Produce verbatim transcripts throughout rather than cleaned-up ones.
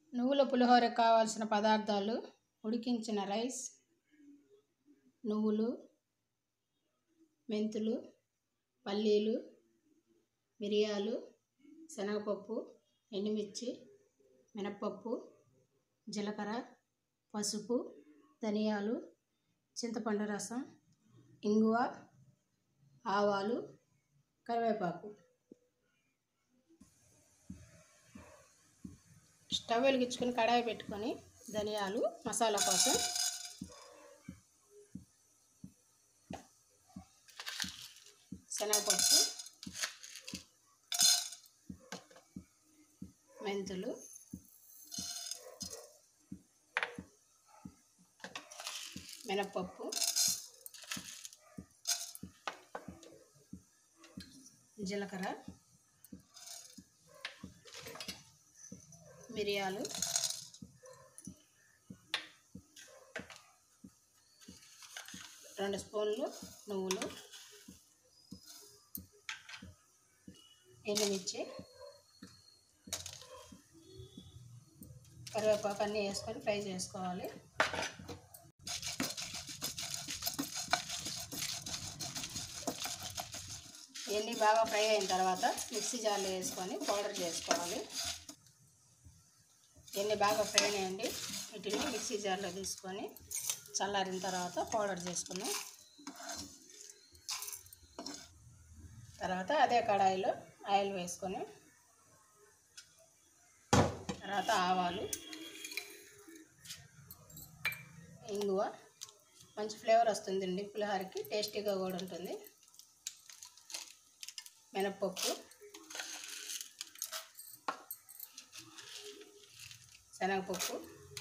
నువ్వుల పులిహోరకు కావాల్సిన పదార్థాలు: ఉడికించిన రైస్, నువ్వులు, మెంతులు, పల్లీలు, మిరియాలు, శనగపప్పు, ఎండుమిర్చి, మినప్పప్పు, జీలకర్ర, పసుపు, ధనియాలు, చింతపండు రసం, ఇంగువ, ఆవాలు, కరివేపాకు. స్టవ్ వెలిగించుకొని కడాయి పెట్టుకొని ధనియాలు మసాలా కోసం శనగపప్పు, మెంతులు, మినప్పప్పు, జీలకర్ర, మిరియాలు, రెండు స్పూన్లు నువ్వులు, ఎండుమిర్చి, కరివేపాకు అన్నీ వేసుకొని ఫ్రై చేసుకోవాలి. ఇవన్నీ బాగా ఫ్రై అయిన తర్వాత మిక్సీ జార్లో వేసుకొని పౌడర్ చేసుకోవాలి. ఇవన్నీ బాగా ఫ్రై అయ్యండి. వీటిని మిక్సీ జార్లో తీసుకొని చల్లారిన తర్వాత పౌడర్ చేసుకున్నాం. తర్వాత అదే కడాయిలో ఆయిల్ వేసుకొని తర్వాత ఆవాలు, ఇంగువ, మంచి ఫ్లేవర్ వస్తుందండి పులిహోరకి, టేస్టీగా కూడా ఉంటుంది. మినప్పప్పు, శనగపప్పు,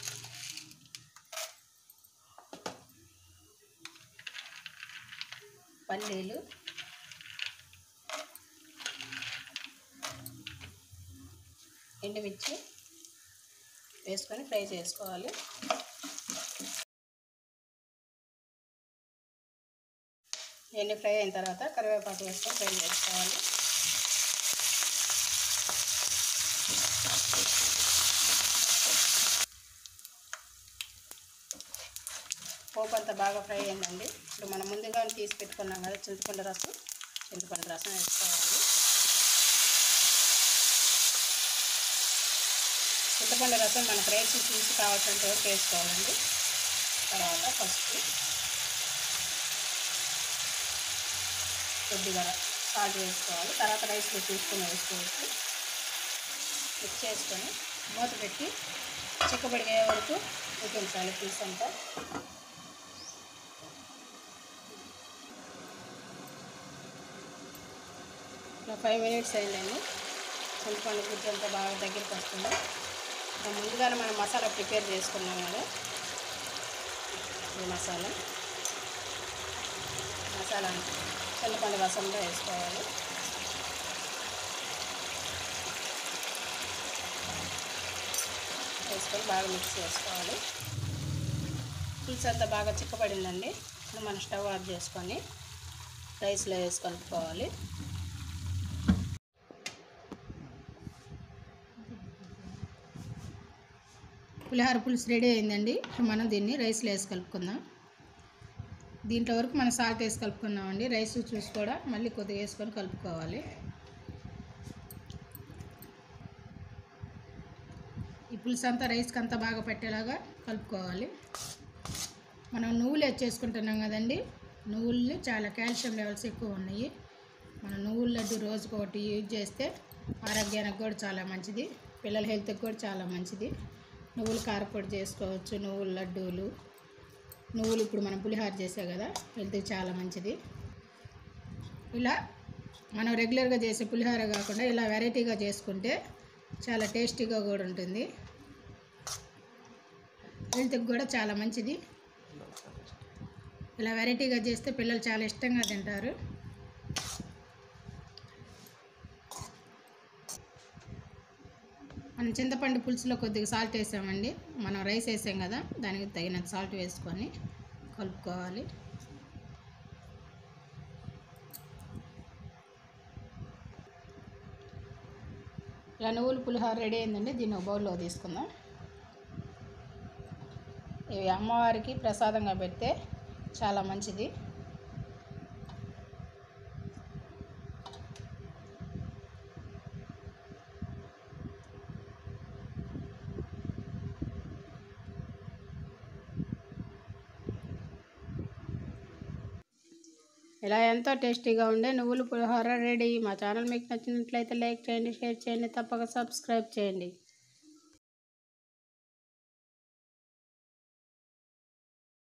పల్లీలు, ఎండుమిర్చి వేసుకొని ఫ్రై చేసుకోవాలి. ఇవన్నీ ఫ్రై అయిన తర్వాత కరివేపాకు వేసుకొని ఫ్రై చేసుకోవాలి. పోపు అంతా బాగా ఫ్రై అయిందండి. ఇప్పుడు మనం ముందుగా తీసి పెట్టుకున్నాం కదా చింతపండు రసం, చింతపండు రసం వేసుకోవాలి. చింతపండు రసం మనకు రైస్ చూసి కావాల్సినంత వరకు వేసుకోవాలండి. తర్వాత పసుపు, కొద్దిగా సాల్ట్ వేసుకోవాలి. తర్వాత రైస్లో చూసుకొని వేసుకోవచ్చు. మిక్స్ చేసుకొని మూత పెట్టి చిక్కబడిగే వరకు ఉడికించాలి పీస్ అంతా. ఇలా ఫైవ్ మినిట్స్ అయిందండి. చింతపండు గుజ్జు అంతా బాగా దగ్గరికి వస్తుంది. ముందుగానే మనం మసాలా ప్రిపేర్ చేసుకున్నాం కదా, ఈ మసాలా మసాలా చింతపండు రసంలో వేసుకోవాలి. వేసుకొని బాగా మిక్స్ చేసుకోవాలి. పులుసు అంతా బాగా చిక్కబడిందండి. ఇప్పుడు మనం స్టవ్ ఆఫ్ చేసుకొని రైస్లో వేసి కలుపుకోవాలి. పులిహోర పులుసు రెడీ అయిందండి. మనం దీన్ని రైస్లో వేసి కలుపుకుందాం. దీంట్లో వరకు మనం సాల్ట్ వేసి కలుపుకున్నామండి. రైస్ చూసి కూడా మళ్ళీ కొద్దిగా వేసుకొని కలుపుకోవాలి. ఈ పులుసు అంతా రైస్కి అంతా బాగా పట్టేలాగా కలుపుకోవాలి. మనం నువ్వులు వేసి చేసుకుంటున్నాం కదండి. నువ్వులు చాలా కాల్షియం లెవెల్స్ ఎక్కువ ఉన్నాయి. మనం నువ్వుల లడ్డు రోజుకి ఒకటి యూజ్ చేస్తే ఆరోగ్యానికి కూడా చాలా మంచిది, పిల్లల హెల్త్కి కూడా చాలా మంచిది. నువ్వులు కారపొడి చేసుకోవచ్చు, నువ్వుల లడ్డూలు, నువ్వులు ఇప్పుడు మనం పులిహోర చేసే కదా, హెల్త్కి చాలా మంచిది. ఇలా మనం రెగ్యులర్గా చేసే పులిహోర కాకుండా ఇలా వెరైటీగా చేసుకుంటే చాలా టేస్టీగా కూడా ఉంటుంది, హెల్త్కి కూడా చాలా మంచిది. ఇలా వెరైటీగా చేస్తే పిల్లలు చాలా ఇష్టంగా తింటారు. మనం చింతపండు పులుసులో కొద్దిగా సాల్ట్ వేసామండి. మనం రైస్ వేసాం కదా, దానికి తగినంత సాల్ట్ వేసుకొని కలుపుకోవాలి. ఇలా నువ్వుల పులిహోర రెడీ అయిందండి. దీన్ని ఒక బౌల్లో తీసుకుందాం. ఇవి అమ్మవారికి ప్రసాదంగా పెడితే చాలా మంచిది. ఇలా ఎంతో టేస్టీగా ఉండే నువ్వుల పులిహోర రెడీ. మా ఛానల్ మీకు నచ్చినట్లయితే లైక్ చేయండి, షేర్ చేయండి, తప్పక సబ్స్క్రైబ్ చేయండి.